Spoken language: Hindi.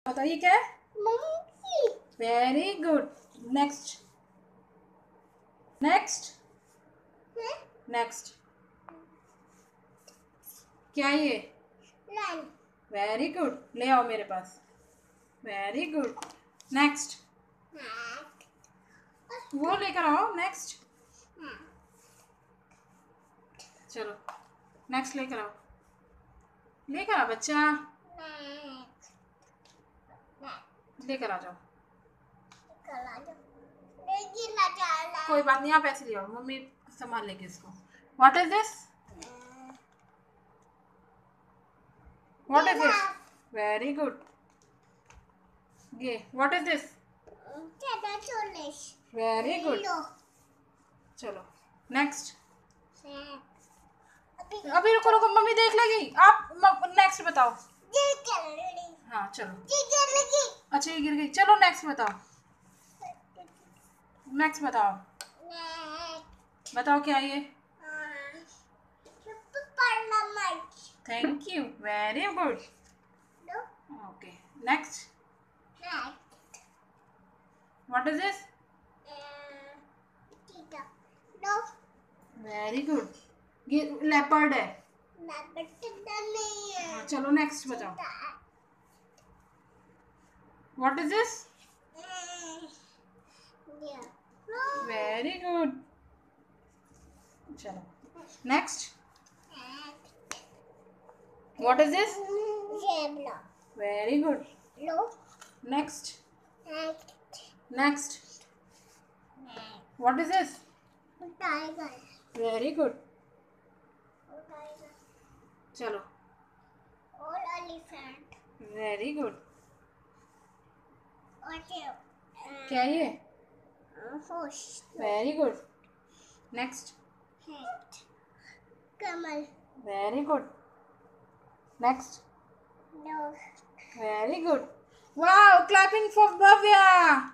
बताइए क्या है? monkey. Very good. Next next next क्या है ये? Lion. वेरी गुड, ले आओ मेरे पास। Very good. नेक्स्ट वो लेकर आओ। नेक्स्ट चलो नेक्स्ट लेकर आओ। लेकर आओ बच्चा, लेकर आ जाओ। कोई बात नहीं, आप ऐसे ले आओ, मम्मी संभाल लेगी इसको। What is this? What is this? Very good. ये what is this? Very good. चलो नेक्स्ट। अभी रुको रुको, मम्मी देख लेगी। आप नेक्स्ट बताओ। हाँ चलो। अच्छा ये गिर गई, चलो नेक्स्ट बताओ। नेक्स्ट बताओ। बताओ क्या ये? Thank you, very good. Okay next. What is this? Very good. ये लेपर्ड है। हाँ, चलो नेक्स्ट बताओ। What is this? Very good. चलो next. What is this? Very good. Next next. What is this? Very good. चलो वेरी गुड। क्या ये? Very good. Next. Camel. Very good. Next. No. Very good. Wow, clapping for Bhavya.